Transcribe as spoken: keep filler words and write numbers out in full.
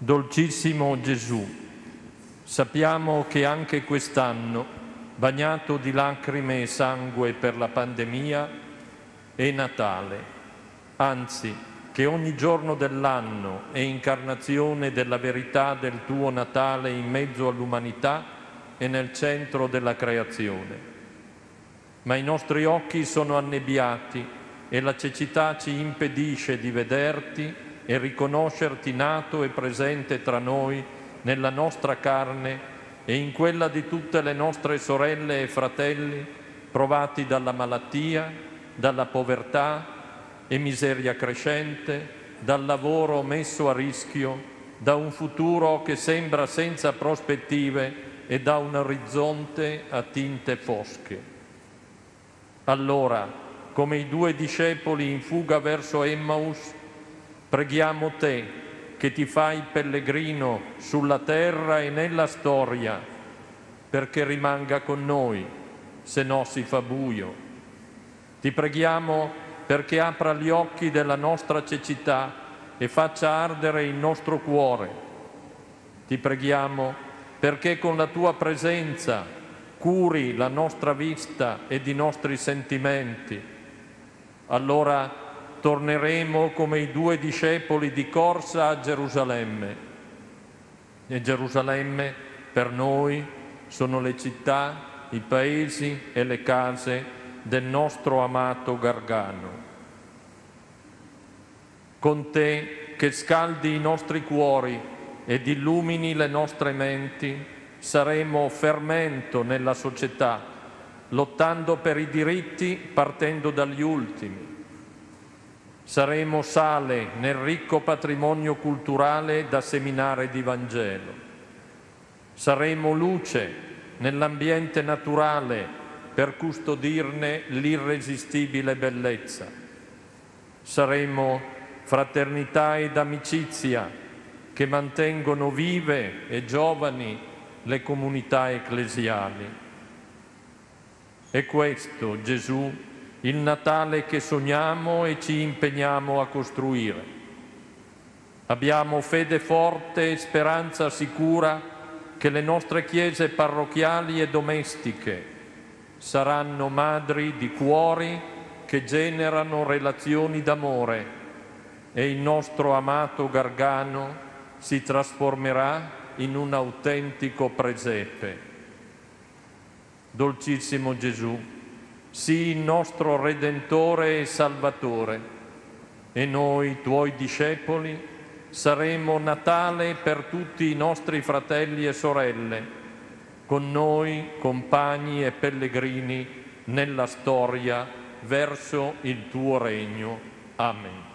Dolcissimo Gesù, sappiamo che anche quest'anno, bagnato di lacrime e sangue per la pandemia, è Natale, anzi che ogni giorno dell'anno è incarnazione della verità del tuo Natale in mezzo all'umanità e nel centro della creazione. Ma i nostri occhi sono annebbiati e la cecità ci impedisce di vederti e riconoscerti nato e presente tra noi nella nostra carne e in quella di tutte le nostre sorelle e fratelli provati dalla malattia, dalla povertà e miseria crescente, dal lavoro messo a rischio, da un futuro che sembra senza prospettive e da un orizzonte a tinte fosche. Allora, come i due discepoli in fuga verso Emmaus, preghiamo te, che ti fai pellegrino sulla terra e nella storia, perché rimanga con noi, se no si fa buio. Ti preghiamo perché apra gli occhi della nostra cecità e faccia ardere il nostro cuore. Ti preghiamo perché con la tua presenza curi la nostra vista ed i nostri sentimenti. Allora torneremo come i due discepoli di corsa a Gerusalemme. E Gerusalemme per noi sono le città, i paesi e le case del nostro amato Gargano. Con te che scaldi i nostri cuori ed illumini le nostre menti, saremo fermento nella società, lottando per i diritti partendo dagli ultimi. Saremo sale nel ricco patrimonio culturale da seminare di Vangelo. Saremo luce nell'ambiente naturale per custodirne l'irresistibile bellezza. Saremo fraternità ed amicizia che mantengono vive e giovani le comunità ecclesiali. È questo, Gesù, il Natale che sogniamo e ci impegniamo a costruire. Abbiamo fede forte e speranza sicura che le nostre chiese parrocchiali e domestiche saranno madri di cuori che generano relazioni d'amore e il nostro amato Gargano si trasformerà in un autentico presepe. Dolcissimo Gesù, sii il nostro Redentore e Salvatore, e noi, tuoi discepoli, saremo Natale per tutti i nostri fratelli e sorelle, con noi, compagni e pellegrini, nella storia verso il tuo regno. Amen.